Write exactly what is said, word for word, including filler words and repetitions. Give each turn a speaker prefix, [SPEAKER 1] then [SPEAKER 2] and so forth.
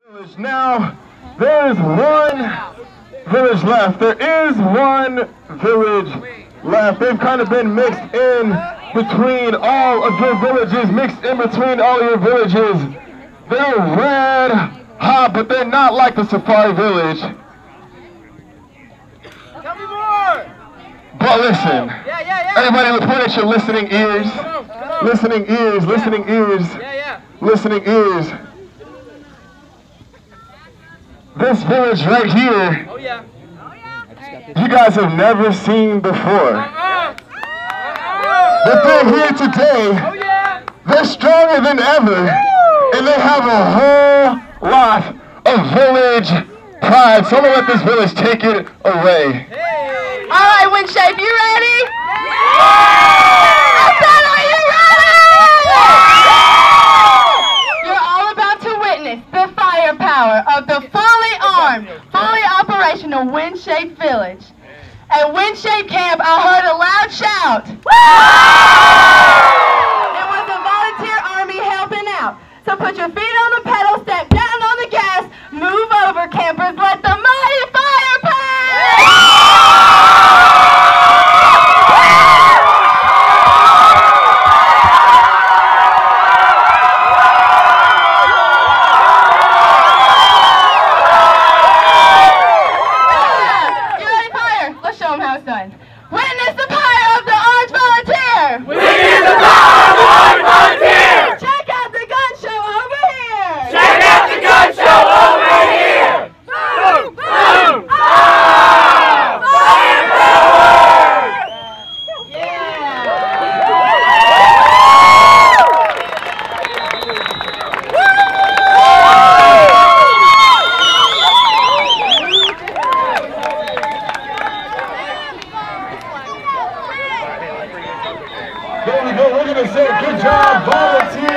[SPEAKER 1] Now, there is one village left. There is one village left. They've kind of been mixed in between all of your villages, mixed in between all of your villages. They're red hot, but they're not like the Safari Village.
[SPEAKER 2] Tell me more!
[SPEAKER 1] But listen,
[SPEAKER 2] yeah, yeah, yeah.
[SPEAKER 1] everybody would point at your listening ears.
[SPEAKER 2] Come on, come on.
[SPEAKER 1] Listening ears, listening ears,
[SPEAKER 2] Yeah, yeah.
[SPEAKER 1] listening ears. This village right here,
[SPEAKER 2] Oh, yeah.
[SPEAKER 1] you guys have never seen before.
[SPEAKER 2] Uh-uh.
[SPEAKER 1] But they're here today.
[SPEAKER 2] Oh, yeah.
[SPEAKER 1] They're stronger than ever. And they have a whole lot of village pride. So I'm going to let this village take it away.
[SPEAKER 2] Hey.
[SPEAKER 3] All right, WinShape, you ready?
[SPEAKER 2] Yeah.
[SPEAKER 3] I said, are you ready? You're all about to witness the firepower of the fully armed, fully operational WinShape Village. At WinShape Camp, I heard a loud shout. It was a volunteer army helping out. So put your feet on the pedal, step down on the gas, move over, campers, let the mighty fire pass! You ready, fire? Let's show them how it's done. Witness the power of the orange volunteer!
[SPEAKER 2] Witness the power of the orange volunteer!
[SPEAKER 3] Check out the gun show over here!
[SPEAKER 2] Check out the gun show over here! Boom! Boom! Ah! Fire forward!
[SPEAKER 1] There we go. We're going to say good job, volunteer.